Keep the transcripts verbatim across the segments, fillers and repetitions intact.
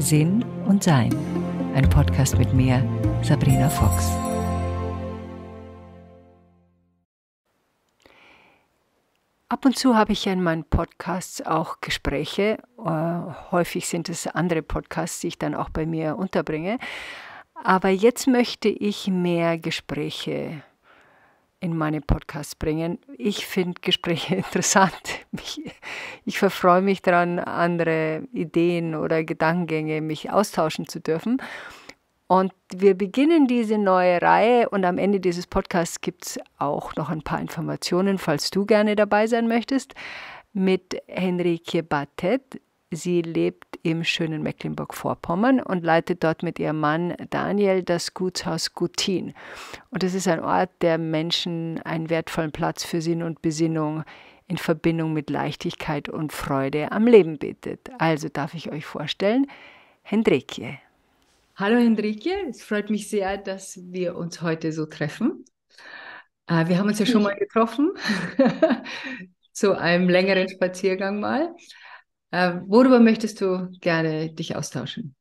Sinn und Sein. Ein Podcast mit mir, Sabrina Fox. Ab und zu habe ich ja in meinen Podcasts auch Gespräche. Äh, häufig sind es andere Podcasts, die ich dann auch bei mir unterbringe. Aber jetzt möchte ich mehr Gespräche in meine Podcasts bringen. Ich finde Gespräche interessant. Ich, ich verfreue mich daran, andere Ideen oder Gedankengänge mich austauschen zu dürfen. Und wir beginnen diese neue Reihe und am Ende dieses Podcasts gibt es auch noch ein paar Informationen, falls du gerne dabei sein möchtest, mit Henrike Barthet. Sie lebt im schönen Mecklenburg-Vorpommern und leitet dort mit ihrem Mann Daniel das Gutshaus Guttin. Und es ist ein Ort, der Menschen einen wertvollen Platz für Sinn und Besinnung in Verbindung mit Leichtigkeit und Freude am Leben bietet. Also darf ich euch vorstellen, Henrike. Hallo Henrike, es freut mich sehr, dass wir uns heute so treffen. Äh, wir haben uns ja schon mal getroffen, zu einem längeren Spaziergang mal. Äh, worüber möchtest du gerne dich austauschen?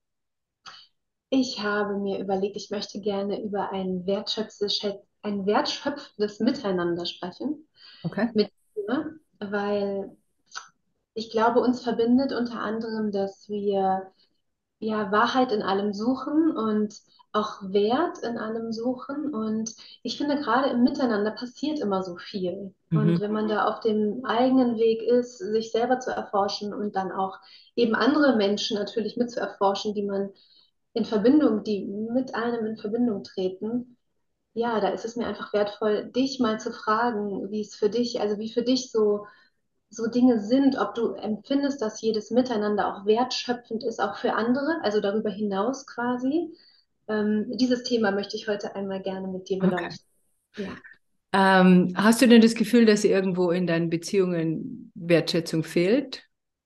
Ich habe mir überlegt, ich möchte gerne über ein wertschöpfendes, ein wertschöpfendes Miteinander sprechen Okay. mit dir, weil ich glaube, uns verbindet unter anderem, dass wir ja Wahrheit in allem suchen und auch Wert in allem suchen. Und ich finde, gerade im Miteinander passiert immer so viel. Und Mhm. wenn man da auf dem eigenen Weg ist, sich selber zu erforschen und dann auch eben andere Menschen natürlich mit zu erforschen, die man in Verbindung, die mit einem in Verbindung treten, ja, da ist es mir einfach wertvoll, dich mal zu fragen, wie es für dich, also wie für dich so, so Dinge sind, ob du empfindest, dass jedes Miteinander auch wertschöpfend ist, auch für andere, also darüber hinaus quasi. Ähm, dieses Thema möchte ich heute einmal gerne mit dir Okay. beleuchten. Ja. Ähm, hast du denn das Gefühl, dass irgendwo in deinen Beziehungen Wertschätzung fehlt?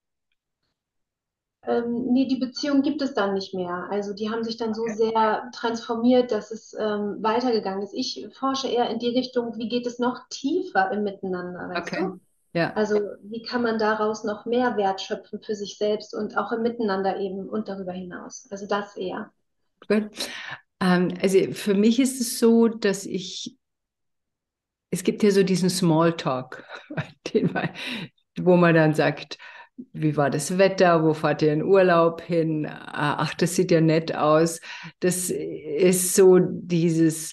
Ähm, nee, die Beziehung gibt es dann nicht mehr. Also die haben sich dann so sehr transformiert, dass es ähm, weitergegangen ist. Ich forsche eher in die Richtung, wie geht es noch tiefer im Miteinander, weißt Okay. du? Ja, Also wie kann man daraus noch mehr Wert schöpfen für sich selbst und auch im Miteinander eben und darüber hinaus. Also das eher. gut. Ähm, also für mich ist es so, dass ich, es gibt ja so diesen Smalltalk, den man, wo man dann sagt, wie war das Wetter, wo fahrt ihr in Urlaub hin? Ach, das sieht ja nett aus. Das ist so dieses,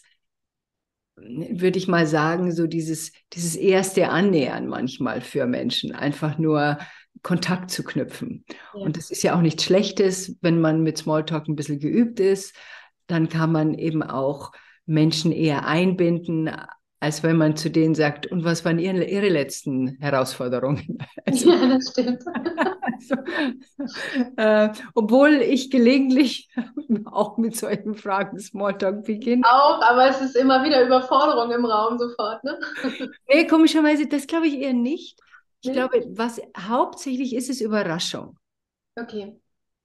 würde ich mal sagen, so dieses, dieses erste Annähern manchmal für Menschen, einfach nur Kontakt zu knüpfen. Ja. Und das ist ja auch nichts Schlechtes, wenn man mit Smalltalk ein bisschen geübt ist, dann kann man eben auch Menschen eher einbinden, als wenn man zu denen sagt, und was waren ihre, ihre letzten Herausforderungen? Also, Ja, das stimmt. also äh, obwohl ich gelegentlich auch mit solchen Fragen Smalltalk beginne. Auch, aber es ist immer wieder Überforderung im Raum sofort, ne? Nee, komischerweise, das glaube ich eher nicht. Ich Nee? glaube, was hauptsächlich ist, ist Überraschung, Okay.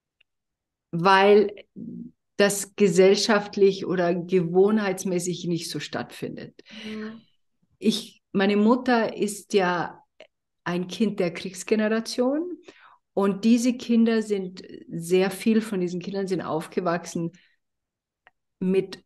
weil das gesellschaftlich oder gewohnheitsmäßig nicht so stattfindet. Mhm. Ich, meine Mutter ist ja ein Kind der Kriegsgeneration und diese Kinder sind, sehr viel von diesen Kindern sind aufgewachsen mit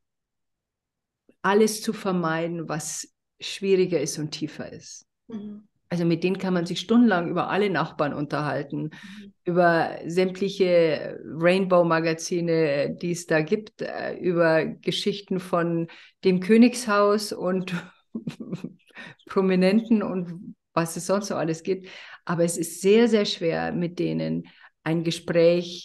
alles zu vermeiden, was schwieriger ist und tiefer ist. Mhm. Also mit denen kann man sich stundenlang über alle Nachbarn unterhalten, Mhm. über sämtliche Rainbow-Magazine, die es da gibt, äh, über Geschichten von dem Königshaus und Prominenten und was es sonst so alles gibt. Aber es ist sehr, sehr schwer, mit denen ein Gespräch,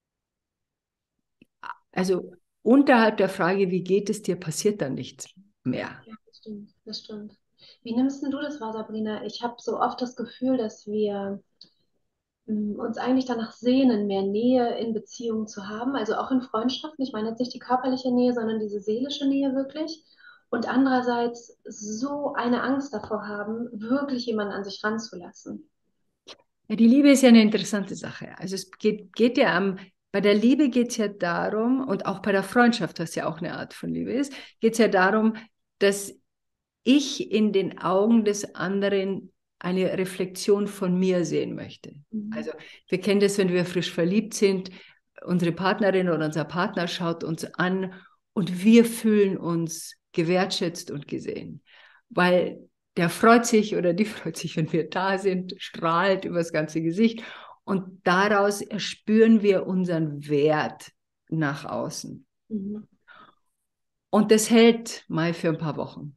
also unterhalb der Frage, wie geht es dir, passiert dann nichts mehr. Ja, das stimmt, das stimmt. Wie nimmst denn du das wahr, Sabrina? Ich habe so oft das Gefühl, dass wir mm, uns eigentlich danach sehnen, mehr Nähe in Beziehungen zu haben, also auch in Freundschaften. Ich meine jetzt nicht die körperliche Nähe, sondern diese seelische Nähe wirklich. Und andererseits so eine Angst davor haben, wirklich jemanden an sich ranzulassen. Ja, die Liebe ist ja eine interessante Sache. Also es geht, geht ja am, bei der Liebe geht es ja darum, und auch bei der Freundschaft, was ja auch eine Art von Liebe ist, geht es ja darum, dass ich in den Augen des anderen eine Reflexion von mir sehen möchte. Mhm. Also wir kennen das, wenn wir frisch verliebt sind, unsere Partnerin oder unser Partner schaut uns an und wir fühlen uns gewertschätzt und gesehen, weil der freut sich oder die freut sich, wenn wir da sind, strahlt über das ganze Gesicht und daraus spüren wir unseren Wert nach außen. Mhm. Und das hält mal für ein paar Wochen.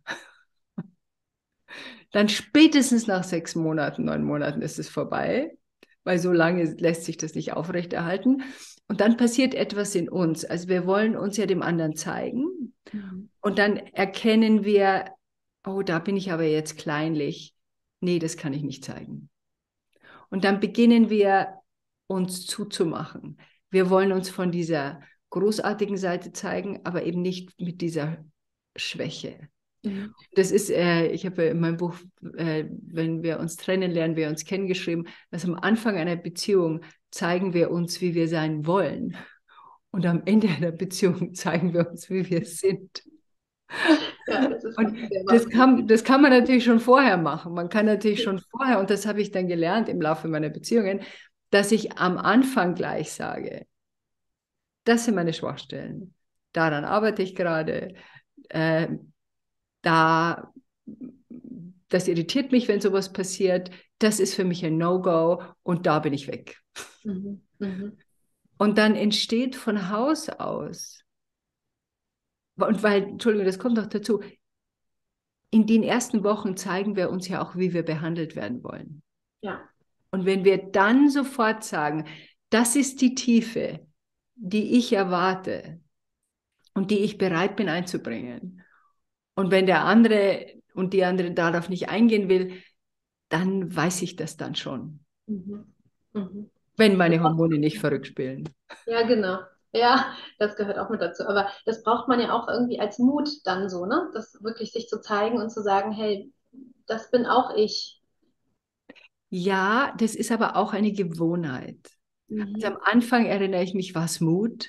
Dann spätestens nach sechs Monaten, neun Monaten ist es vorbei, weil so lange lässt sich das nicht aufrechterhalten. Und dann passiert etwas in uns. Also wir wollen uns ja dem anderen zeigen. Mhm. Und dann erkennen wir, oh, da bin ich aber jetzt kleinlich. Nee, das kann ich nicht zeigen. Und dann beginnen wir uns zuzumachen. Wir wollen uns von dieser großartigen Seite zeigen, aber eben nicht mit dieser Schwäche. Mhm. Das ist, äh, ich habe in meinem Buch, äh, wenn wir uns trennen, lernen wir uns kennen, geschrieben, dass am Anfang einer Beziehung zeigen wir uns, wie wir sein wollen. Und am Ende einer Beziehung zeigen wir uns, wie wir sind. Ja, das ist Und sehr das wahr. kann, das kann man natürlich schon vorher machen. Man kann natürlich schon vorher, und das habe ich dann gelernt im Laufe meiner Beziehungen, dass ich am Anfang gleich sage, das sind meine Schwachstellen. Daran arbeite ich gerade. Äh, da, das irritiert mich, wenn sowas passiert. Das ist für mich ein No-Go und da bin ich weg. Mhm. Mhm. Und dann entsteht von Haus aus, und weil, Entschuldigung, das kommt noch dazu, in den ersten Wochen zeigen wir uns ja auch, wie wir behandelt werden wollen. Ja. Und wenn wir dann sofort sagen, das ist die Tiefe, die ich erwarte und die ich bereit bin einzubringen. Und wenn der andere und die andere darauf nicht eingehen will, dann weiß ich das dann schon, Mhm. Mhm. wenn meine Hormone nicht verrückt spielen. Ja, genau. Ja, das gehört auch mit dazu. Aber das braucht man ja auch irgendwie als Mut dann so, ne? Das wirklich sich zu zeigen und zu sagen, hey, das bin auch ich. Ja, das ist aber auch eine Gewohnheit. Also Mhm. am Anfang erinnere ich mich, war es Mut.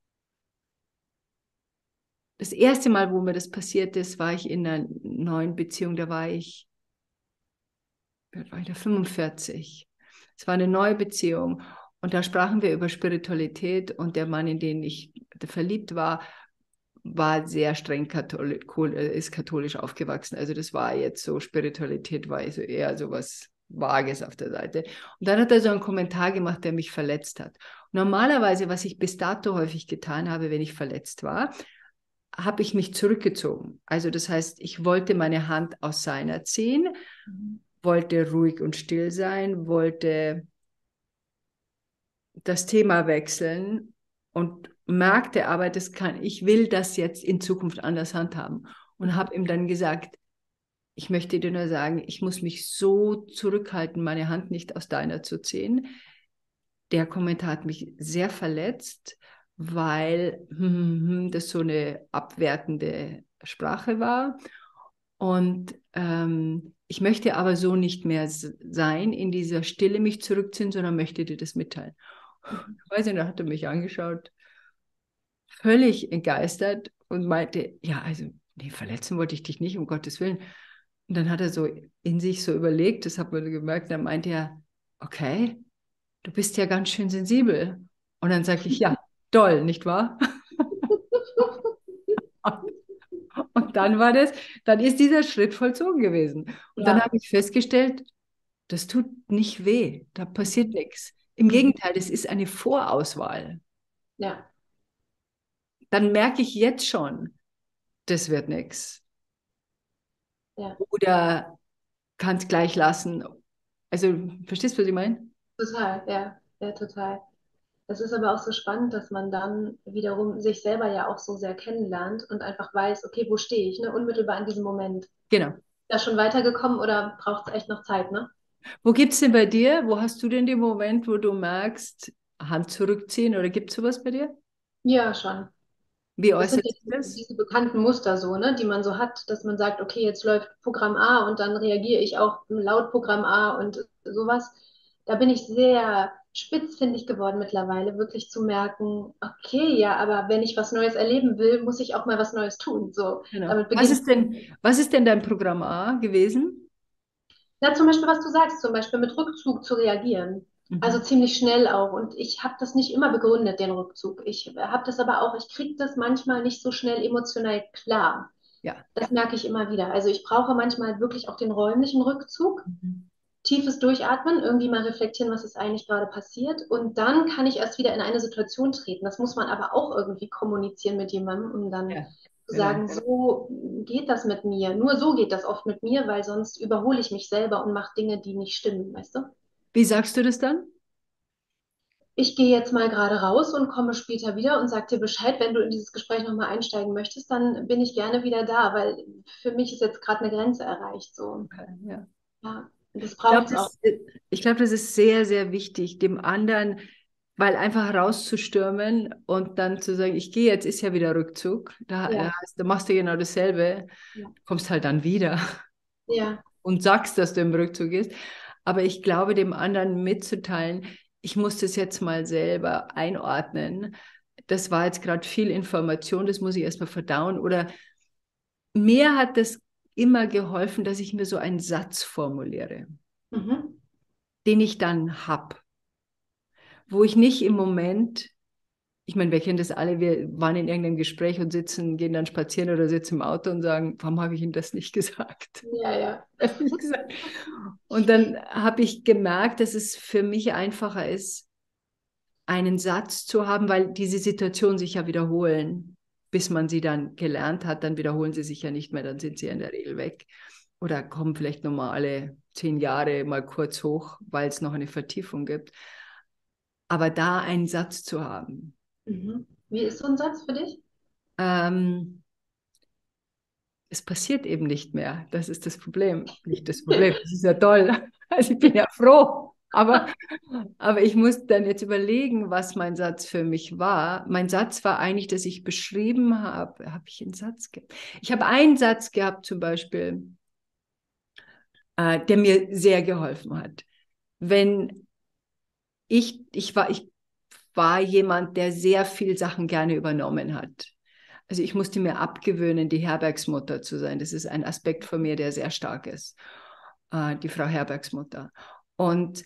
Das erste Mal, wo mir das passiert ist, war ich in einer neuen Beziehung, da war ich, da war ich da fünfundvierzig. Es war eine neue Beziehung und da sprachen wir über Spiritualität und der Mann, in den ich verliebt war, war sehr streng katholisch, ist katholisch aufgewachsen. Also das war jetzt so, Spiritualität war also eher so was Vages auf der Seite. Und dann hat er so einen Kommentar gemacht, der mich verletzt hat. Normalerweise, was ich bis dato häufig getan habe, wenn ich verletzt war, habe ich mich zurückgezogen. Also das heißt, ich wollte meine Hand aus seiner ziehen, Mhm. wollte ruhig und still sein, wollte das Thema wechseln und merkte aber, das kann, ich will das jetzt in Zukunft anders handhaben. Und habe ihm dann gesagt, ich möchte dir nur sagen, ich muss mich so zurückhalten, meine Hand nicht aus deiner zu ziehen. Der Kommentar hat mich sehr verletzt, weil hm, hm, hm, das so eine abwertende Sprache war. Und ähm, ich möchte aber so nicht mehr sein, in dieser Stille mich zurückziehen, sondern möchte dir das mitteilen. Mhm. Weiß ich, da hat er mich angeschaut, völlig entgeistert und meinte, ja, also, nee, verletzen wollte ich dich nicht, um Gottes Willen. Und dann hat er so in sich so überlegt, das hat man gemerkt, dann meinte er, okay, du bist ja ganz schön sensibel. Und dann sage ich, ja, doll, nicht wahr? Und dann war das, dann ist dieser Schritt vollzogen gewesen. Und dann Ja. habe ich festgestellt, das tut nicht weh, da passiert Mhm. nichts. Im Mhm. Gegenteil, das ist eine Vorauswahl. Ja. Dann merke ich jetzt schon, das wird nichts. Ja. Oder kann es gleich lassen. Also, verstehst du, was ich meine? Total. Ja. Ja, total. Es ist aber auch so spannend, dass man dann wiederum sich selber ja auch so sehr kennenlernt und einfach weiß, okay, wo stehe ich, ne? Unmittelbar in diesem Moment. Genau. Da schon weitergekommen oder braucht es echt noch Zeit, ne? Wo gibt es denn bei dir, wo hast du denn den Moment, wo du merkst, Hand zurückziehen oder gibt es sowas bei dir? Ja, schon. Wie Das sind äußert ja sich das? diese bekannten Muster so, ne, die man so hat, dass man sagt, okay, jetzt läuft Programm A und dann reagiere ich auch laut Programm A und sowas. Da bin ich sehr spitzfindig geworden mittlerweile, wirklich zu merken, okay, ja, aber wenn ich was Neues erleben will, muss ich auch mal was Neues tun. So, Genau. damit Was beginnt. ist denn, was ist denn dein Programm A gewesen? Ja, zum Beispiel, was du sagst, zum Beispiel mit Rückzug zu reagieren. Also Mhm. ziemlich schnell auch. Und ich habe das nicht immer begründet, den Rückzug. Ich habe das aber auch, ich kriege das manchmal nicht so schnell emotional klar. Ja. Das merke ich immer wieder. Also ich brauche manchmal wirklich auch den räumlichen Rückzug, Mhm. tiefes Durchatmen, irgendwie mal reflektieren, was ist eigentlich gerade passiert. Und dann kann ich erst wieder in eine Situation treten. Das muss man aber auch irgendwie kommunizieren mit jemandem, um dann Ja, zu genau. sagen, so geht das mit mir. Nur so geht das oft mit mir, weil sonst überhole ich mich selber und mache Dinge, die nicht stimmen, weißt du? Wie sagst du das dann? Ich gehe jetzt mal gerade raus und komme später wieder und sag dir Bescheid, wenn du in dieses Gespräch nochmal einsteigen möchtest, dann bin ich gerne wieder da, weil für mich ist jetzt gerade eine Grenze erreicht, so. Okay, ja. Ja, das Ich glaube, braucht es auch. das, ich glaube, das ist sehr, sehr wichtig, dem anderen, weil einfach rauszustürmen und dann zu sagen, ich gehe jetzt, ist ja wieder Rückzug. Da, da, Ja, heißt, da machst du genau dasselbe, ja, kommst halt dann wieder ja. und sagst, dass du im Rückzug bist. Aber ich glaube, dem anderen mitzuteilen, ich muss das jetzt mal selber einordnen. Das war jetzt gerade viel Information, das muss ich erstmal verdauen. Oder mir hat das immer geholfen, dass ich mir so einen Satz formuliere, Mhm. den ich dann habe, wo ich nicht im Moment, ich meine, wir kennen das alle, wir waren in irgendeinem Gespräch und sitzen, gehen dann spazieren oder sitzen im Auto und sagen, warum habe ich Ihnen das nicht gesagt? Ja, ja. Nicht gesagt. Und dann habe ich gemerkt, dass es für mich einfacher ist, einen Satz zu haben, weil diese Situationen sich ja wiederholen. Bis man sie dann gelernt hat, dann wiederholen sie sich ja nicht mehr, dann sind sie ja in der Regel weg. Oder kommen vielleicht nochmal alle zehn Jahre mal kurz hoch, weil es noch eine Vertiefung gibt. Aber da einen Satz zu haben, Mhm. Wie ist so ein Satz für dich? ähm, es passiert eben nicht mehr. Das ist das Problem. Nicht das Problem, das ist ja toll. Also ich bin ja froh. Aber, aber ich muss dann jetzt überlegen, was mein Satz für mich war. Mein Satz war eigentlich, dass ich beschrieben habe, habe ich einen Satz gehabt? Ich habe einen Satz gehabt zum Beispiel, äh, der mir sehr geholfen hat. Wenn ich, ich war, ich war jemand, der sehr viel Sachen gerne übernommen hat. Also ich musste mir abgewöhnen, die Herbergsmutter zu sein. Das ist ein Aspekt von mir, der sehr stark ist, äh, die Frau Herbergsmutter. Und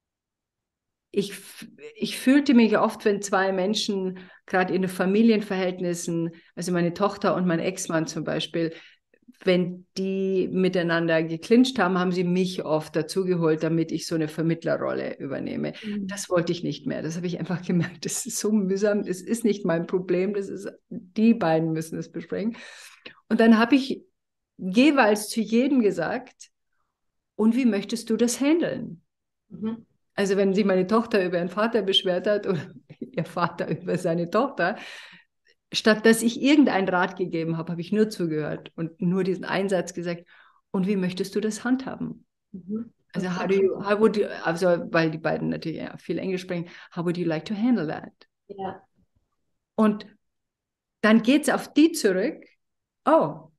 ich, ich fühlte mich oft, wenn zwei Menschen, gerade in den Familienverhältnissen, also meine Tochter und mein Ex-Mann zum Beispiel, wenn die miteinander geklincht haben, haben sie mich oft dazugeholt, damit ich so eine Vermittlerrolle übernehme. Mhm. Das wollte ich nicht mehr. Das habe ich einfach gemerkt. Das ist so mühsam. Das ist nicht mein Problem. Das ist, die beiden müssen es besprechen. Und dann habe ich jeweils zu jedem gesagt, und wie möchtest du das handeln? Mhm. Also wenn sich meine Tochter über ihren Vater beschwert hat oder ihr Vater über seine Tochter, statt dass ich irgendeinen Rat gegeben habe, habe ich nur zugehört und nur diesen Einsatz gesagt. Und wie möchtest du das handhaben? Mhm. Also how do Okay. you, how would you, also weil die beiden natürlich ja, viel Englisch sprechen, how would you like to handle that? Ja, Und dann geht es auf die zurück. Oh,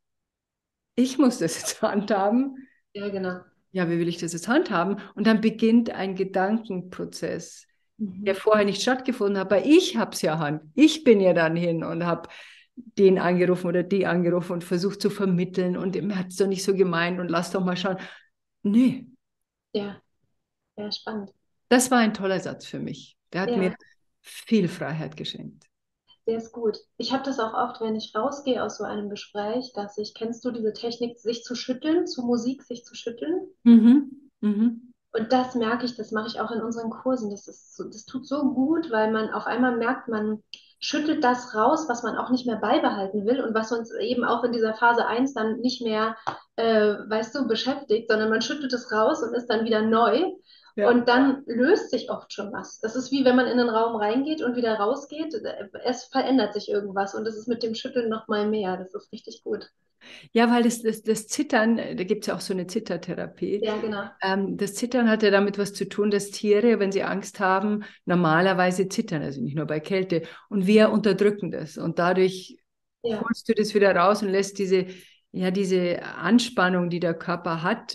ich muss das jetzt handhaben. ja, genau. Ja, wie will ich das jetzt handhaben? Und dann beginnt ein Gedankenprozess, der Mhm. vorher nicht stattgefunden hat, weil ich habe es ja Hand. Ich bin ja dann hin und habe den angerufen oder die angerufen und versucht zu vermitteln und mir hat es doch nicht so gemeint und lass doch mal schauen. Nee, Ja, ja, spannend. das war ein toller Satz für mich. Der hat mir Ja. viel Freiheit geschenkt. Der ist gut. Ich habe das auch oft, wenn ich rausgehe aus so einem Gespräch, dass ich, kennst du diese Technik, sich zu schütteln, zu Musik sich zu schütteln? Mhm. Mhm. Und das merke ich, das mache ich auch in unseren Kursen. Das ist so, das tut so gut, weil man auf einmal merkt, man schüttelt das raus, was man auch nicht mehr beibehalten will und was uns eben auch in dieser Phase eins dann nicht mehr, äh, weißt du, beschäftigt, sondern man schüttelt es raus und ist dann wieder neu. Ja. Und dann löst sich oft schon was. Das ist wie wenn man in den Raum reingeht und wieder rausgeht. Es verändert sich irgendwas und das ist mit dem Schütteln noch mal mehr. Das ist richtig gut. Ja, weil das, das, das Zittern, da gibt es ja auch so eine Zittertherapie. Ja, genau. Ähm, das Zittern hat ja damit was zu tun, dass Tiere, wenn sie Angst haben, normalerweise zittern, also nicht nur bei Kälte. Und wir unterdrücken das. Und dadurch Ja, holst du das wieder raus und lässt diese, ja, diese Anspannung, die der Körper hat,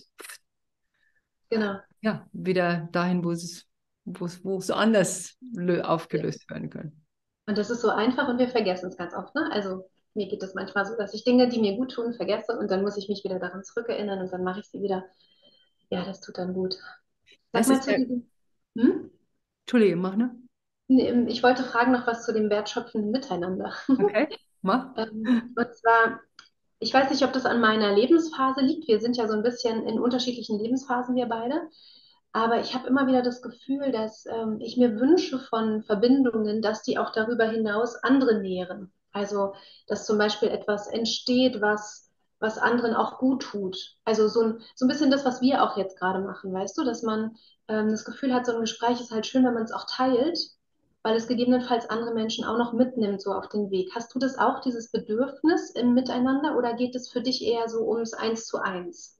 genau. ja, wieder dahin, wo es, wo es, wo es anders lö- Ja. aufgelöst werden kann. Und das ist so einfach und wir vergessen es ganz oft, ne? Also mir geht es manchmal so, dass ich Dinge, die mir gut tun, vergesse und dann muss ich mich wieder daran zurückerinnern und dann mache ich sie wieder. Ja, das tut dann gut. Sag Das mal ist zu ja diesem, hm? Entschuldige, mach ne? Nee, ich wollte fragen noch was zu dem wertschöpfenden Miteinander. Okay, mach. Ähm, und zwar, ich weiß nicht, ob das an meiner Lebensphase liegt. Wir sind ja so ein bisschen in unterschiedlichen Lebensphasen, wir beide. Aber ich habe immer wieder das Gefühl, dass ähm, ich mir wünsche von Verbindungen, dass die auch darüber hinaus andere nähren. Also, dass zum Beispiel etwas entsteht, was, was anderen auch gut tut. Also so ein, so ein bisschen das, was wir auch jetzt gerade machen, weißt du, dass man ähm, das Gefühl hat, so ein Gespräch ist halt schön, wenn man es auch teilt, weil es gegebenenfalls andere Menschen auch noch mitnimmt, so auf den Weg. Hast du das auch, dieses Bedürfnis im Miteinander, oder geht es für dich eher so ums Eins zu eins?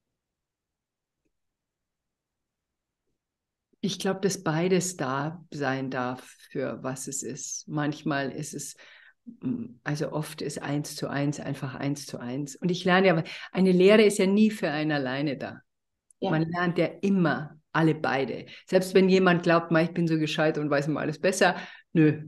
Ich glaube, dass beides da sein darf, für was es ist. Manchmal ist es, mm, also oft ist eins zu eins einfach eins zu eins. Und ich lerne ja, eine Lehre ist ja nie für einen alleine da. Ja. Man lernt ja immer alle beide. Selbst wenn jemand glaubt, ich bin so gescheit und weiß immer alles besser, nö.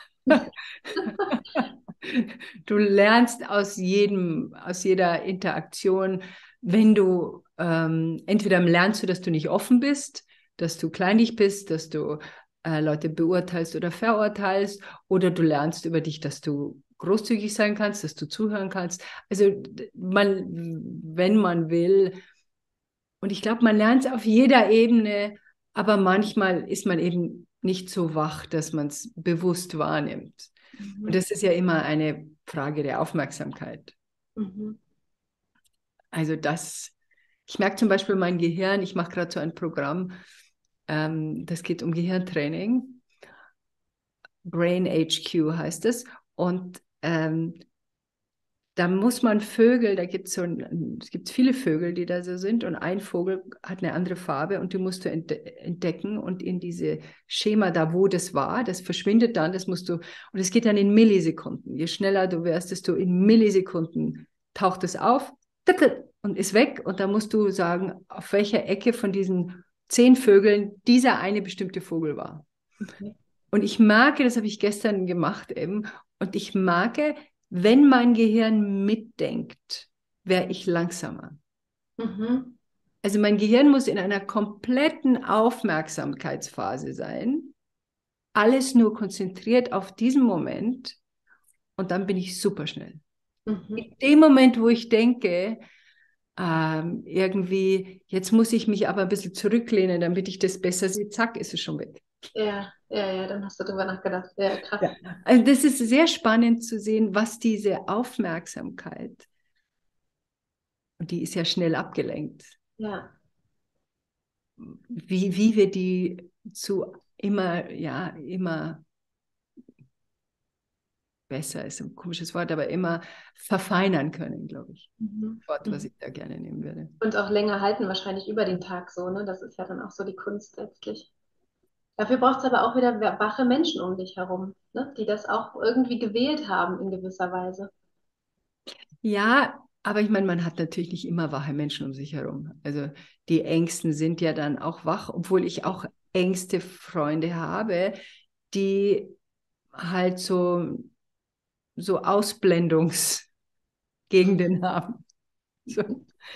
Du lernst aus jedem, aus jeder Interaktion, wenn du ähm, entweder lernst du, dass du nicht offen bist, dass du kleinlich bist, dass du äh, Leute beurteilst oder verurteilst, oder du lernst über dich, dass du großzügig sein kannst, dass du zuhören kannst. Also man, wenn man will, und ich glaube, man lernt es auf jeder Ebene, aber manchmal ist man eben nicht so wach, dass man es bewusst wahrnimmt. Und Mhm. das ist ja immer eine Frage der Aufmerksamkeit. Mhm. Also das, ich merke zum Beispiel mein Gehirn, ich mache gerade so ein Programm, ähm, das geht um Gehirntraining. Brain H Q heißt es. Und ähm, da muss man Vögel, da gibt so ein, es gibt viele Vögel, die da so sind, und ein Vogel hat eine andere Farbe und die musst du entdecken und in diese Schema da, wo das war, das verschwindet dann, das musst du, und es geht dann in Millisekunden. Je schneller du wärst, desto in Millisekunden taucht es auf und ist weg, und da musst du sagen, auf welcher Ecke von diesen zehn Vögeln dieser eine bestimmte Vogel war. Okay. Und ich merke, das habe ich gestern gemacht eben, und ich merke, wenn mein Gehirn mitdenkt, wäre ich langsamer. Mhm. Also mein Gehirn muss in einer kompletten Aufmerksamkeitsphase sein, alles nur konzentriert auf diesen Moment, und dann bin ich super schnell. In Mhm. dem Moment, wo ich denke, ähm, irgendwie, jetzt muss ich mich aber ein bisschen zurücklehnen, damit ich das besser sehe, zack, ist es schon weg. Ja, ja, ja, dann hast du drüber nachgedacht. Ja, krass. Ja. Also das ist sehr spannend zu sehen, was diese Aufmerksamkeit, und die ist ja schnell abgelenkt, Ja. wie, wie wir die zu immer, ja, immer besser ist ein komisches Wort, aber immer verfeinern können, glaube ich. Mhm. Wort, was Mhm. ich da gerne nehmen würde. Und auch länger halten wahrscheinlich über den Tag so, ne? Das ist ja dann auch so die Kunst letztlich. Dafür braucht es aber auch wieder wache Menschen um dich herum, ne? Die das auch irgendwie gewählt haben in gewisser Weise. Ja, aber ich meine, man hat natürlich nicht immer wache Menschen um sich herum. Also die Ängsten sind ja dann auch wach, obwohl ich auch Ängste Freunde habe, die halt so, so Ausblendungsgegenden haben. So.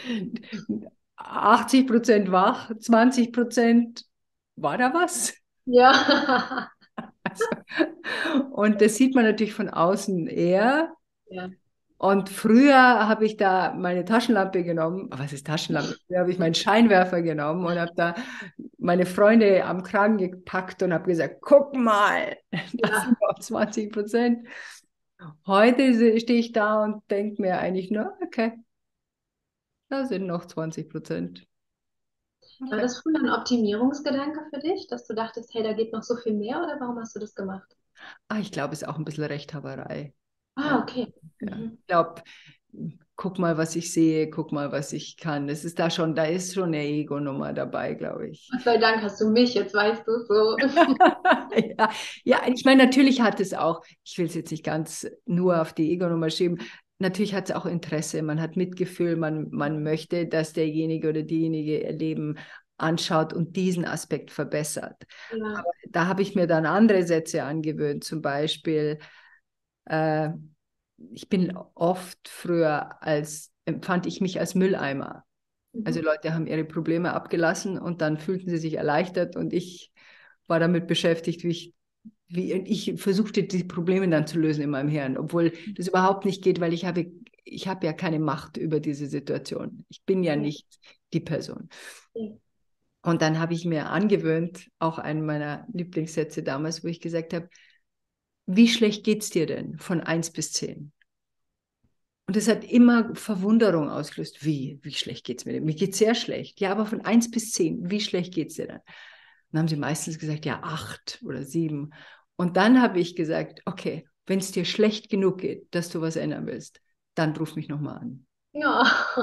achtzig Prozent wach, zwanzig Prozent war da was? Ja. Also, und das sieht man natürlich von außen eher. Ja. Und früher habe ich da meine Taschenlampe genommen. Was ist Taschenlampe? Früher habe ich meinen Scheinwerfer genommen und habe da meine Freunde am Kragen gepackt und habe gesagt, guck mal, das Ja. sind noch zwanzig Prozent. Heute stehe ich da und denke mir eigentlich nur, okay, da sind noch zwanzig Prozent. War Okay. das früher ein Optimierungsgedanke für dich, dass du dachtest, hey, da geht noch so viel mehr, oder warum hast du das gemacht? Ah, ich glaube, es ist auch ein bisschen Rechthaberei. Ah, Also, okay. ja, Mhm. ich glaube, guck mal, was ich sehe, guck mal, was ich kann. Das ist da schon, da ist schon eine Ego-Nummer dabei, glaube ich. Gott sei Dank hast du mich, jetzt weißt du es so. Ja, ja, ich meine, natürlich hat es auch, ich will es jetzt nicht ganz nur auf die Ego-Nummer schieben, natürlich hat es auch Interesse, man hat Mitgefühl, man, man möchte, dass derjenige oder diejenige ihr Leben anschaut und diesen Aspekt verbessert. Ja. Aber da habe ich mir dann andere Sätze angewöhnt, zum Beispiel, äh, ich bin oft früher als, empfand ich mich als Mülleimer. Also Mhm. Leute haben ihre Probleme abgelassen und dann fühlten sie sich erleichtert, und ich war damit beschäftigt, wie ich, wie ich versuchte, die Probleme dann zu lösen in meinem Hirn, obwohl das überhaupt nicht geht, weil ich habe, ich habe ja keine Macht über diese Situation. Ich bin ja Ja. nicht die Person. Ja. Und dann habe ich mir angewöhnt, auch einen meiner Lieblingssätze damals, wo ich gesagt habe, wie schlecht geht es dir denn von eins bis zehn? Und das hat immer Verwunderung ausgelöst. Wie? Wie schlecht geht es mir denn? Mir geht es sehr schlecht. Ja, aber von eins bis zehn, wie schlecht geht es dir dann? Dann haben sie meistens gesagt, ja, acht oder sieben. Und dann habe ich gesagt, okay, wenn es dir schlecht genug geht, dass du was ändern willst, dann ruf mich nochmal an. Ja.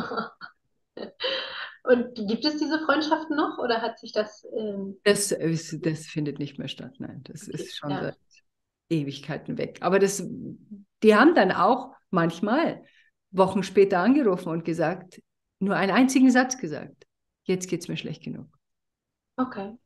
Und gibt es diese Freundschaften noch oder hat sich das ähm, Das, ist, das findet nicht mehr statt. Nein, das okay, ist schon ja. seit Ewigkeiten weg. Aber das, die haben dann auch manchmal Wochen später angerufen und gesagt, nur einen einzigen Satz gesagt, jetzt geht es mir schlecht genug. Okay.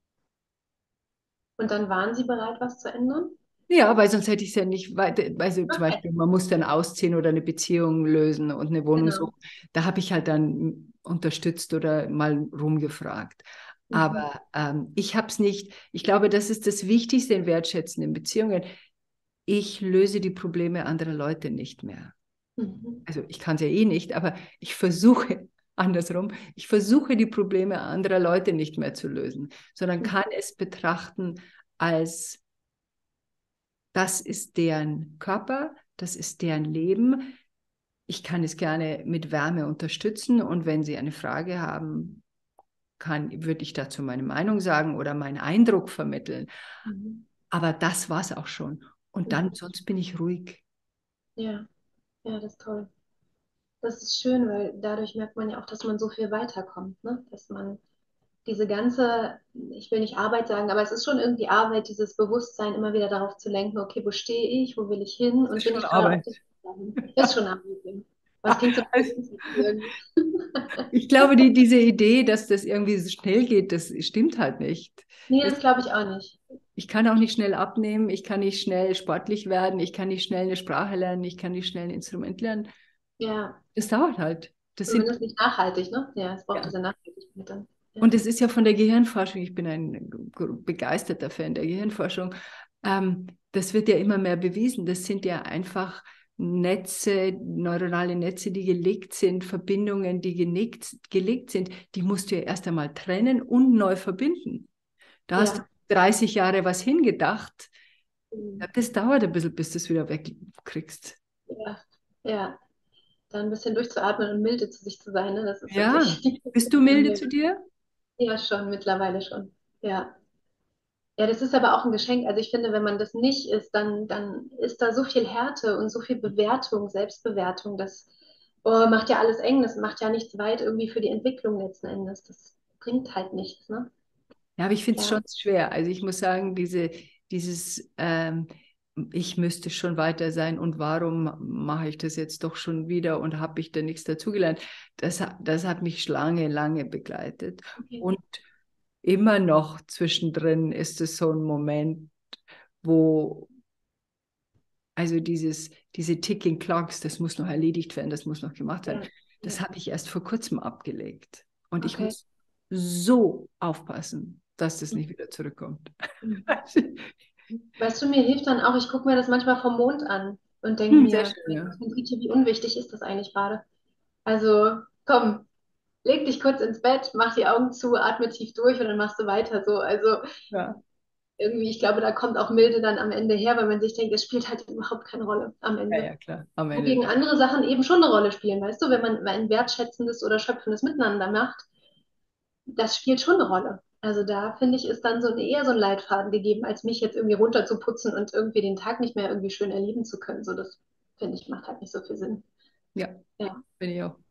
Und dann waren sie bereit, was zu ändern? Ja, weil sonst hätte ich es ja nicht weiter, also zum Okay, Beispiel, man muss dann ausziehen oder eine Beziehung lösen und eine Wohnung genau. suchen. Da habe ich halt dann unterstützt oder mal rumgefragt. Mhm. Aber ähm, ich habe es nicht, ich glaube, das ist das Wichtigste in wertschätzenden Beziehungen. Ich löse die Probleme anderer Leute nicht mehr. Mhm. Also ich kann es ja eh nicht, aber ich versuche andersrum, ich versuche die Probleme anderer Leute nicht mehr zu lösen, sondern Mhm. kann es betrachten als das ist deren Körper, das ist deren Leben. Ich kann es gerne mit Wärme unterstützen und wenn Sie eine Frage haben, kann, würde ich dazu meine Meinung sagen oder meinen Eindruck vermitteln. Mhm. Aber das war es auch schon. Und dann, Mhm. sonst bin ich ruhig. Ja, ja, das ist toll. Das ist schön, weil dadurch merkt man ja auch, dass man so viel weiterkommt, ne? Dass man diese ganze, ich will nicht Arbeit sagen, aber es ist schon irgendwie Arbeit, dieses Bewusstsein immer wieder darauf zu lenken, okay, wo stehe ich, wo will ich hin Das und ist bin schon ich gerade auf Arbeit. dem Weg dahin? Ist schon Arbeit. Ja. Aber es klingt so Also, irgendwie. ich glaube, die, diese Idee, dass das irgendwie so schnell geht, das stimmt halt nicht. Nee, Das, das glaube ich auch nicht. ich kann auch nicht schnell abnehmen, ich kann nicht schnell sportlich werden, ich kann nicht schnell eine Sprache lernen, ich kann nicht schnell ein Instrument lernen. Ja, Das dauert halt. Das sind, zumindest nicht nachhaltig, ne? Ja, es braucht ja. diese Nachhaltigkeit dann. Ja. Und es ist ja von der Gehirnforschung, ich bin ein begeisterter Fan der Gehirnforschung, ähm, das wird ja immer mehr bewiesen. Das sind ja einfach Netze, neuronale Netze, die gelegt sind, Verbindungen, die gelegt, gelegt sind, die musst du ja erst einmal trennen und neu verbinden. Da hast du Ja. dreißig Jahre was hingedacht. Ja, Mhm. das dauert ein bisschen, bis du es wieder wegkriegst. Ja. Ja. Da ein bisschen durchzuatmen und milde zu sich zu sein, ne? Das ist Ja. wirklich Bist du milde zu dir? ja schon, mittlerweile schon. Ja. Ja, das ist aber auch ein Geschenk. Also ich finde, wenn man das nicht ist, dann, dann ist da so viel Härte und so viel Bewertung, Selbstbewertung. Das oh, macht ja alles eng, das macht ja nichts weit irgendwie für die Entwicklung letzten Endes. Das bringt halt nichts, ne? Ja, aber ich finde es Ja. schon schwer. Also ich muss sagen, diese, dieses, ähm, ich müsste schon weiter sein und warum mache ich das jetzt doch schon wieder und habe ich da nichts dazugelernt? Das, ha- das hat mich lange, lange begleitet. Okay. Und immer noch zwischendrin ist es so ein Moment, wo, also dieses, diese Ticking Clocks, das muss noch erledigt werden, das muss noch gemacht werden. Ja. Das Ja. habe ich erst vor kurzem abgelegt. Und ich Okay. muss so aufpassen, dass das nicht wieder zurückkommt. Mhm. Weißt du, mir hilft dann auch, ich gucke mir das manchmal vom Mond an und denke Hm, sehr mir, schön, ja. Brigitte, wie unwichtig ist das eigentlich gerade? Also, komm, leg dich kurz ins Bett, mach die Augen zu, atme tief durch und dann machst du weiter so. Also Ja, irgendwie, ich glaube, da kommt auch Milde dann am Ende her, weil man sich denkt, es spielt halt überhaupt keine Rolle am ja, Ende. ja, klar. Am Ende. Wogegen andere Sachen eben schon eine Rolle spielen, weißt du, wenn man ein wertschätzendes oder schöpfendes Miteinander macht, das spielt schon eine Rolle. Also da finde ich, ist dann so eine, eher so ein Leitfaden gegeben, als mich jetzt irgendwie runterzuputzen und irgendwie den Tag nicht mehr irgendwie schön erleben zu können. So, das finde ich, macht halt nicht so viel Sinn. Ja, Ja. bin ich auch.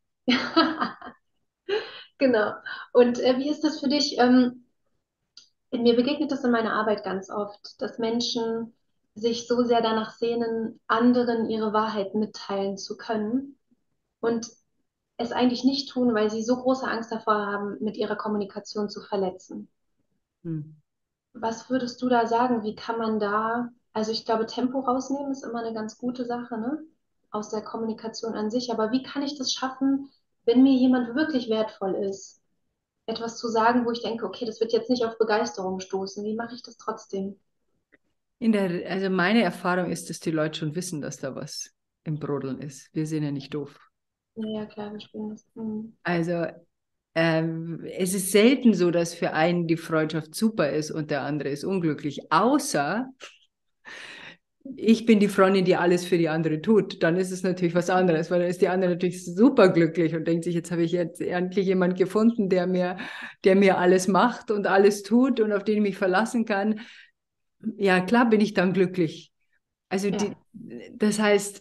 Genau. Und äh, wie ist das für dich? Ähm, mir begegnet das in meiner Arbeit ganz oft, dass Menschen sich so sehr danach sehnen, anderen ihre Wahrheit mitteilen zu können und es eigentlich nicht tun, weil sie so große Angst davor haben, mit ihrer Kommunikation zu verletzen. Hm. Was würdest du da sagen? Wie kann man da, also ich glaube, Tempo rausnehmen ist immer eine ganz gute Sache, ne? Aus der Kommunikation an sich. Aber wie kann ich das schaffen, wenn mir jemand wirklich wertvoll ist? etwas zu sagen, wo ich denke, okay, das wird jetzt nicht auf Begeisterung stoßen. Wie mache ich das trotzdem? In der, also meine Erfahrung ist, dass die Leute schon wissen, dass da was im Brodeln ist. Wir sind ja nicht doof. Ja, ja, klar, wir spielen das. Hm. Also ähm, es ist selten so, dass für einen die Freundschaft super ist und der andere ist unglücklich. Außer ich bin die Freundin, die alles für die andere tut. Dann ist es natürlich was anderes, weil dann ist die andere natürlich super glücklich und denkt sich, jetzt habe ich jetzt endlich jemanden gefunden, der mir, der mir alles macht und alles tut und auf den ich mich verlassen kann. Ja, klar bin ich dann glücklich. Also die, Ja. das heißt,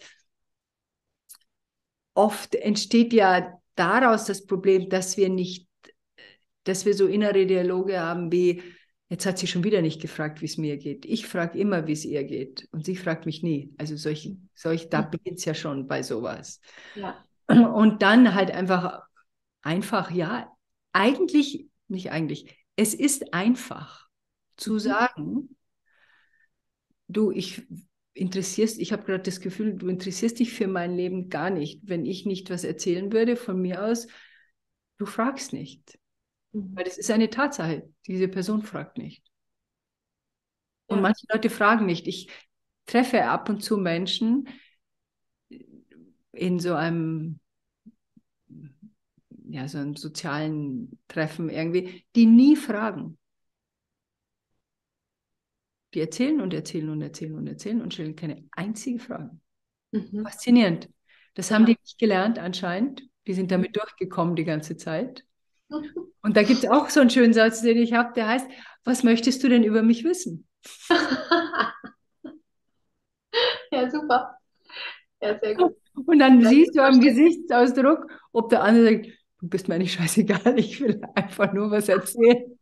oft entsteht ja daraus das Problem, dass wir nicht, dass wir so innere Dialoge haben wie, jetzt hat sie schon wieder nicht gefragt, wie es mir geht. Ich frage immer, wie es ihr geht. Und sie fragt mich nie. Also solch, solch, da beginnt es ja schon bei sowas. Ja. Und dann halt einfach, einfach, ja, eigentlich, nicht eigentlich, es ist einfach zu Mhm. sagen, du, ich interessierst, ich habe gerade das Gefühl, du interessierst dich für mein Leben gar nicht. Wenn ich nicht was erzählen würde von mir aus, du fragst nicht. Mhm. Weil das ist eine Tatsache. Diese Person fragt nicht. Und Ja. manche Leute fragen nicht. Ich treffe ab und zu Menschen in so einem, ja, so einem sozialen Treffen irgendwie, die nie fragen. Die erzählen und erzählen und erzählen und erzählen und stellen keine einzige Frage. Mhm. Faszinierend. Das haben die Ja. nicht gelernt anscheinend. Die sind Mhm. damit durchgekommen die ganze Zeit. Und da gibt es auch so einen schönen Satz, den ich habe, der heißt, was möchtest du denn über mich wissen? Ja, super. Ja, sehr gut. Und dann Ja, ich siehst du am verstehe. Gesichtsausdruck, ob der andere sagt, du bist mir nicht scheißegal, ich will einfach nur was erzählen.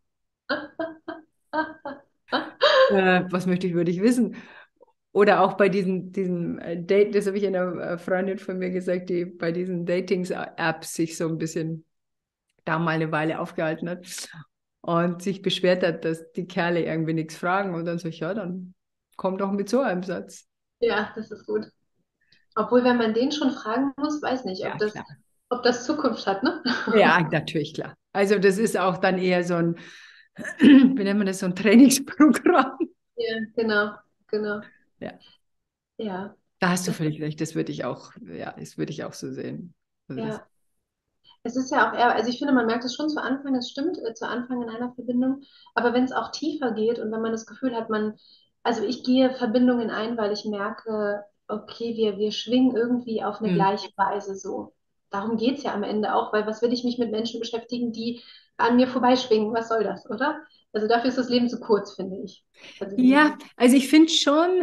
Äh, was möchte ich über dich wissen? Oder auch bei diesen, diesen äh, Date, das habe ich einer äh, Freundin von mir gesagt, die bei diesen Datings-Apps sich so ein bisschen da mal eine Weile aufgehalten hat und sich beschwert hat, dass die Kerle irgendwie nichts fragen. Und dann sage ich, ja, dann komm doch mit so einem Satz. Ja, das ist gut. Obwohl, wenn man den schon fragen muss, weiß nicht, ob Ja, das, klar. ob das Zukunft hat, ne? Ja, natürlich, klar. Also das ist auch dann eher so ein, wie nennt man das, so ein Trainingsprogramm. Ja, genau, genau. Ja, Ja, da hast du es, völlig recht. Das würde ich auch, ja, das würde ich auch so sehen. Also das, ja. Es ist ja auch eher, also ich finde, man merkt es schon zu Anfang, es stimmt, äh, zu Anfang in einer Verbindung, aber wenn es auch tiefer geht und wenn man das Gefühl hat, man, also ich gehe Verbindungen ein, weil ich merke, okay, wir, wir schwingen irgendwie auf eine hm. gleiche Weise so. Darum geht es ja am Ende auch, weil was will ich mich mit Menschen beschäftigen, die an mir vorbeischwingen? Was soll das, oder? Also dafür ist das Leben zu kurz, finde ich. Also Ja, die, also ich finde schon,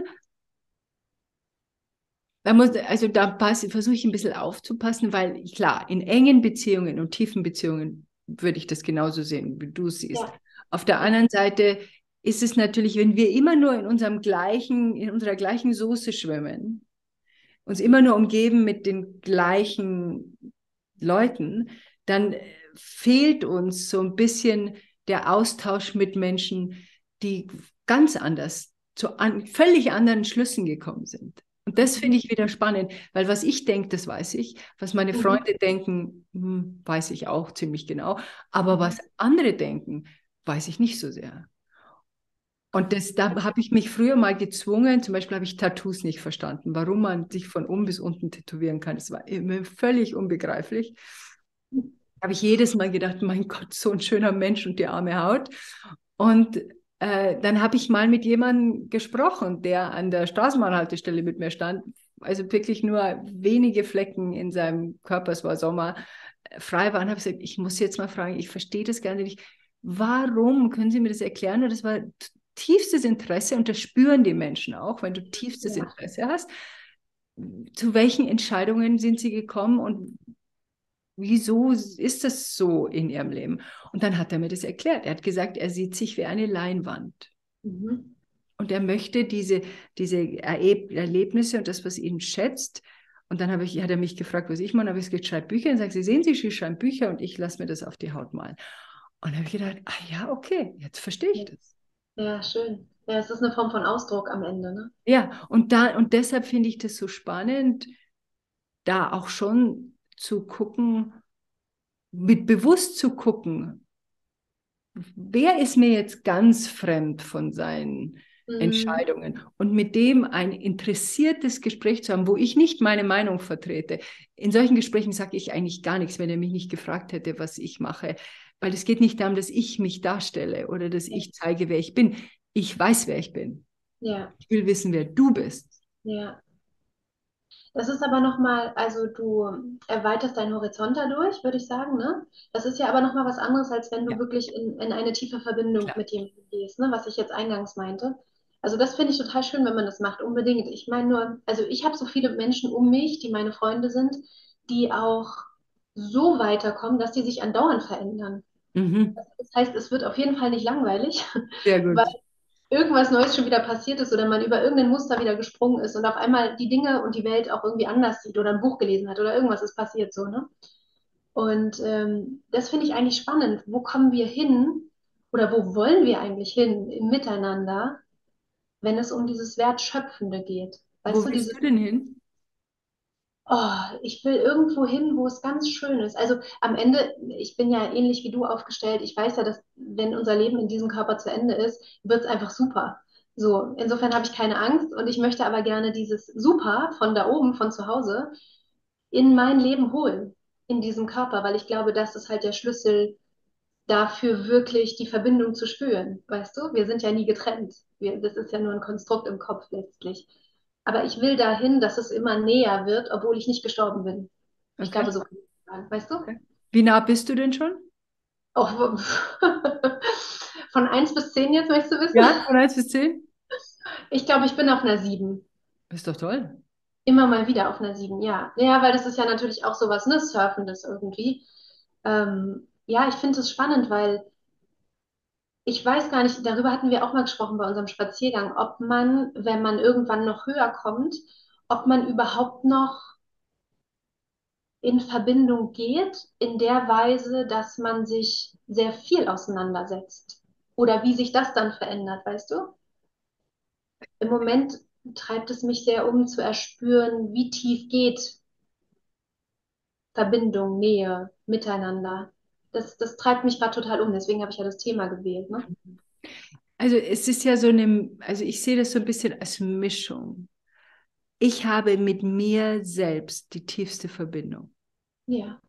da muss, also da pass- versuche ich ein bisschen aufzupassen, weil klar, in engen Beziehungen und tiefen Beziehungen würde ich das genauso sehen, wie du es siehst. ja, Auf der ja. anderen Seite ist es natürlich, wenn wir immer nur in unserem gleichen, in unserer gleichen Soße schwimmen, uns immer nur umgeben mit den gleichen Leuten, dann fehlt uns so ein bisschen der Austausch mit Menschen, die ganz anders, zu an, völlig anderen Schlüssen gekommen sind. Und das Mhm. finde ich wieder spannend, weil was ich denke, das weiß ich. Was meine Mhm. Freunde denken, hm, weiß ich auch ziemlich genau. Aber was Mhm. andere denken, weiß ich nicht so sehr. Und das, da habe ich mich früher mal gezwungen, zum Beispiel habe ich Tattoos nicht verstanden, warum man sich von oben bis unten tätowieren kann. Das war mir völlig unbegreiflich. Habe ich jedes Mal gedacht, mein Gott, so ein schöner Mensch und die arme Haut. Und äh, dann habe ich mal mit jemandem gesprochen, der an der Straßenbahnhaltestelle mit mir stand. Also wirklich nur wenige Flecken in seinem Körper, es war Sommer, äh, frei waren. Habe ich gesagt, ich muss jetzt mal fragen, ich verstehe das gerne nicht. Warum? Können Sie mir das erklären? Und das war tiefstes Interesse und das spüren die Menschen auch, wenn du tiefstes Ja. Interesse hast. Zu welchen Entscheidungen sind Sie gekommen und wieso ist das so in ihrem Leben? Und dann hat er mir das erklärt. Er hat gesagt, er sieht sich wie eine Leinwand. Mhm. Und er möchte diese, diese Erleb Erlebnisse und das, was ihn schätzt. Und dann habe ich, hat er mich gefragt, was ich mache. Dann habe ich gesagt, schreib Bücher. Und sagt sie, sehen Sie, ich schreibe Bücher und ich lasse mir das auf die Haut malen. Und dann habe ich gedacht, ah ja, okay, jetzt verstehe ich Ja, das. ja, schön. Ja, es ist eine Form von Ausdruck am Ende, ne? Ja, und da, und deshalb finde ich das so spannend, da auch schon zu gucken, mit bewusst zu gucken, wer ist mir jetzt ganz fremd von seinen Mhm. Entscheidungen? Und mit dem ein interessiertes Gespräch zu haben, wo ich nicht meine Meinung vertrete. In solchen Gesprächen sage ich eigentlich gar nichts, wenn er mich nicht gefragt hätte, was ich mache. Weil es geht nicht darum, dass ich mich darstelle oder dass ich zeige, wer ich bin. Ich weiß, wer ich bin. Ja, Ich will wissen, wer du bist. ja. Das ist aber nochmal, also du erweiterst deinen Horizont dadurch, würde ich sagen, ne? Das ist ja aber nochmal was anderes, als wenn du Ja, wirklich in, in eine tiefe Verbindung klar. mit jemandem gehst, ne? Was ich jetzt eingangs meinte. Also das finde ich total schön, wenn man das macht, unbedingt. Ich meine nur, also ich habe so viele Menschen um mich, die meine Freunde sind, die auch so weiterkommen, dass die sich andauernd verändern. Mhm. Das heißt, es wird auf jeden Fall nicht langweilig, Sehr weil gut. irgendwas Neues schon wieder passiert ist oder man über irgendein Muster wieder gesprungen ist und auf einmal die Dinge und die Welt auch irgendwie anders sieht oder ein Buch gelesen hat oder irgendwas ist passiert so, ne? Und ähm, das finde ich eigentlich spannend. Wo kommen wir hin oder wo wollen wir eigentlich hin im Miteinander, wenn es um dieses Wertschöpfende geht? Wo Weißt du, willst dieses du denn hin? Oh, ich will irgendwo hin, wo es ganz schön ist. Also am Ende, ich bin ja ähnlich wie du aufgestellt. Ich weiß ja, dass wenn unser Leben in diesem Körper zu Ende ist, wird es einfach super. So, insofern habe ich keine Angst und ich möchte aber gerne dieses Super von da oben, von zu Hause, in mein Leben holen, in diesem Körper, weil ich glaube, das ist halt der Schlüssel dafür, wirklich die Verbindung zu spüren. Weißt du, wir sind ja nie getrennt. Wir, das ist ja nur ein Konstrukt im Kopf letztlich. Aber ich will dahin, dass es immer näher wird, obwohl ich nicht gestorben bin. Ich Okay. glaube, so kann ich sagen. Weißt du? Okay. Wie nah bist du denn schon? Auch von eins bis zehn jetzt, möchtest du wissen? Ja, von eins bis zehn. Ich glaube, ich bin auf einer sieben. Ist doch toll. Immer mal wieder auf einer sieben, ja. Ja, weil das ist ja natürlich auch sowas, ne, Surfendes irgendwie. Ähm, ja, ich finde es spannend, weil ich weiß gar nicht, darüber hatten wir auch mal gesprochen bei unserem Spaziergang, ob man, wenn man irgendwann noch höher kommt, ob man überhaupt noch in Verbindung geht, in der Weise, dass man sich sehr viel auseinandersetzt. Oder wie sich das dann verändert, weißt du? Im Moment treibt es mich sehr um zu erspüren, wie tief geht Verbindung, Nähe, Miteinander. Das, das treibt mich gerade total um, deswegen habe ich ja das Thema gewählt, ne? Also es ist ja so eine, also ich sehe das so ein bisschen als Mischung. Ich habe mit mir selbst die tiefste Verbindung. Ja.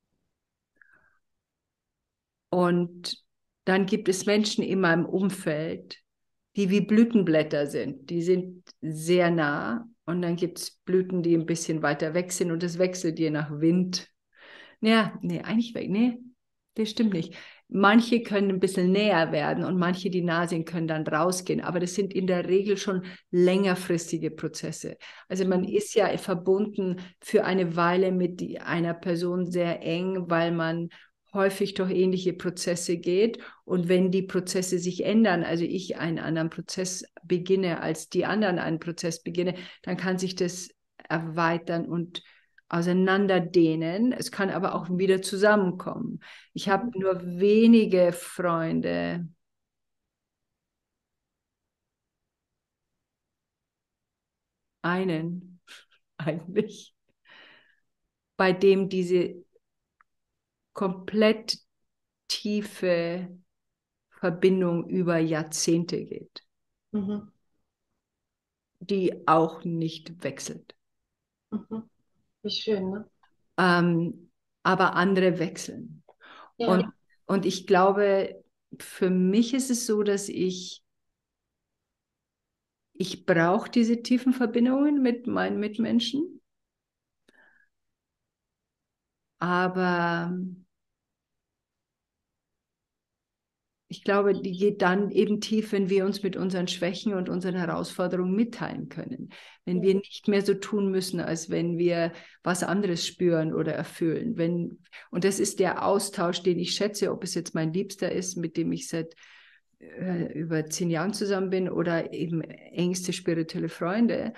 Und dann gibt es Menschen in meinem Umfeld, die wie Blütenblätter sind. Die sind sehr nah. Und dann gibt es Blüten, die ein bisschen weiter weg sind. Und das wechselt je nach Wind. Ja, nee, eigentlich weg. Nee, das stimmt nicht. Manche können ein bisschen näher werden und manche, die nah sind, können dann rausgehen. Aber das sind in der Regel schon längerfristige Prozesse. Also man ist ja verbunden für eine Weile mit die, einer Person sehr eng, weil man häufig durch ähnliche Prozesse geht. Und wenn die Prozesse sich ändern, also ich einen anderen Prozess beginne, als die anderen einen Prozess beginne, dann kann sich das erweitern und auseinanderdehnen. Es kann aber auch wieder zusammenkommen. Ich habe Mhm. nur wenige Freunde, einen eigentlich, bei dem diese komplett tiefe Verbindung über Jahrzehnte geht, Mhm. die auch nicht wechselt. Mhm. Wie schön, ne? Ähm, aber andere wechseln. Und, Ja. und ich glaube, für mich ist es so, dass ich ich brauche diese tiefen Verbindungen mit meinen Mitmenschen, aber ich glaube, die geht dann eben tief, wenn wir uns mit unseren Schwächen und unseren Herausforderungen mitteilen können. Wenn wir nicht mehr so tun müssen, als wenn wir was anderes spüren oder erfüllen. Wenn, und das ist der Austausch, den ich schätze, ob es jetzt mein Liebster ist, mit dem ich seit äh, über zehn Jahren zusammen bin oder eben engste spirituelle Freunde,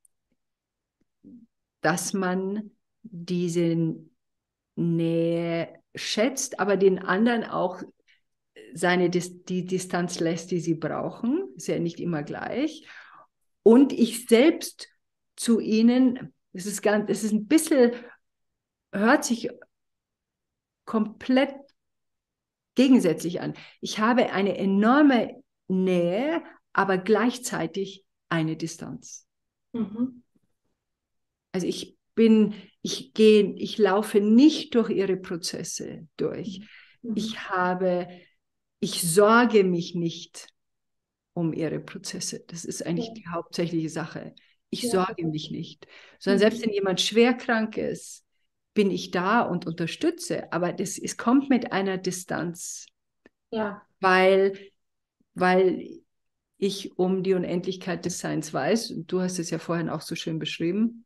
dass man diese Nähe schätzt, aber den anderen auch seine die Distanz lässt, die sie brauchen. Ist ja nicht immer gleich. Und ich selbst zu ihnen, es ist ganz, es ist ein bisschen, hört sich komplett gegensätzlich an. Ich habe eine enorme Nähe, aber gleichzeitig eine Distanz. Mhm. Also ich bin, ich gehe, ich laufe nicht durch ihre Prozesse durch. Mhm. Ich habe, ich sorge mich nicht um ihre Prozesse. Das ist eigentlich Ja. die hauptsächliche Sache. Ich Ja. sorge mich nicht. Sondern Mhm. selbst wenn jemand schwer krank ist, bin ich da und unterstütze. Aber das, es kommt mit einer Distanz. Ja. Weil, weil ich um die Unendlichkeit des Seins weiß. Und du hast es ja vorhin auch so schön beschrieben.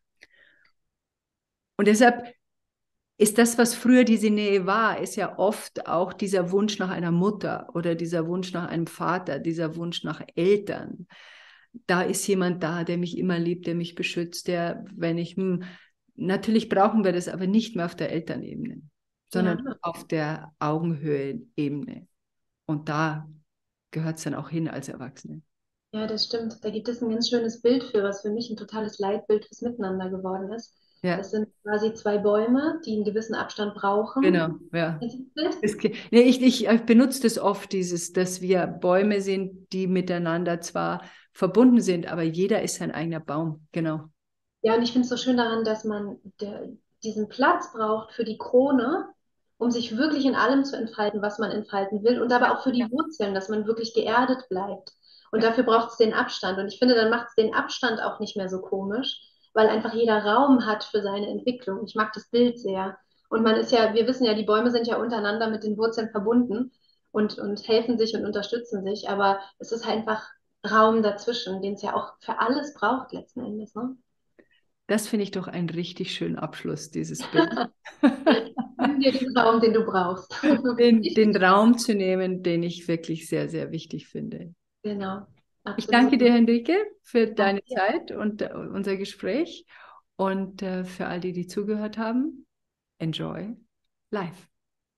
Und deshalb ist das, was früher diese Nähe war, ist ja oft auch dieser Wunsch nach einer Mutter oder dieser Wunsch nach einem Vater, dieser Wunsch nach Eltern. Da ist jemand da, der mich immer liebt, der mich beschützt, der, wenn ich, hm, natürlich brauchen wir das aber nicht mehr auf der Elternebene, sondern Ja. auf der Augenhöhenebene. Und da gehört es dann auch hin als Erwachsene. Ja, das stimmt. Da gibt es ein ganz schönes Bild für, was für mich ein totales Leitbild fürs Miteinander geworden ist. Ja, Das sind quasi zwei Bäume, die einen gewissen Abstand brauchen. genau, ja. Kennst du das Bild? Es, nee, ich, ich, ich benutze das oft, dieses, dass wir Bäume sind, die miteinander zwar verbunden sind, aber jeder ist sein eigener Baum. Genau. Ja, und ich finde es so schön daran, dass man der, diesen Platz braucht für die Krone, um sich wirklich in allem zu entfalten, was man entfalten will, und aber auch für Ja, die Wurzeln, dass man wirklich geerdet bleibt. Und ja. dafür braucht es den Abstand. Und ich finde, dann macht es den Abstand auch nicht mehr so komisch, weil einfach jeder Raum hat für seine Entwicklung. Ich mag das Bild sehr. Und man ist ja, wir wissen ja, die Bäume sind ja untereinander mit den Wurzeln verbunden und, und helfen sich und unterstützen sich. Aber es ist halt einfach Raum dazwischen, den es ja auch für alles braucht letzten Endes, ne? Das finde ich doch einen richtig schönen Abschluss, dieses Bild. Nimm dir den Raum, den du brauchst. Den, den Raum zu nehmen, den ich wirklich sehr, sehr wichtig finde. Genau, Ich absolut. danke dir, Henrike, für deine Danke. Zeit und äh, unser Gespräch. Und äh, für all die, die zugehört haben, enjoy life.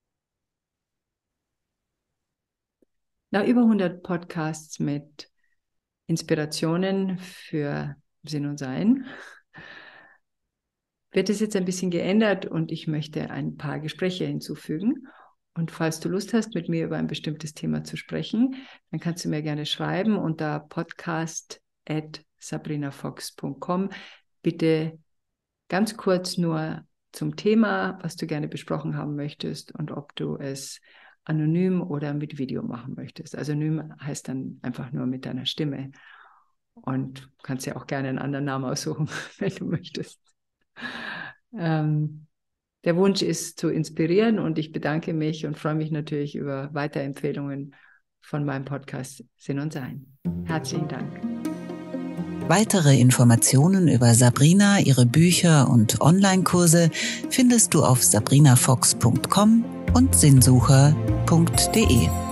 Nach über hundert Podcasts mit Inspirationen für Sinn und Sein wird es jetzt ein bisschen geändert und ich möchte ein paar Gespräche hinzufügen. Und falls du Lust hast, mit mir über ein bestimmtes Thema zu sprechen, dann kannst du mir gerne schreiben unter podcast at sabrinafox punkt com. Bitte ganz kurz nur zum Thema, was du gerne besprochen haben möchtest und ob du es anonym oder mit Video machen möchtest. Also anonym heißt dann einfach nur mit deiner Stimme. Und du kannst ja auch gerne einen anderen Namen aussuchen, wenn du möchtest. Ähm, der Wunsch ist zu inspirieren und ich bedanke mich und freue mich natürlich über Weiterempfehlungen von meinem Podcast Sinn und Sein. Herzlichen Dank. Weitere Informationen über Sabrina, ihre Bücher und Online-Kurse findest du auf sabrinafox punkt com und sinnsucher punkt de.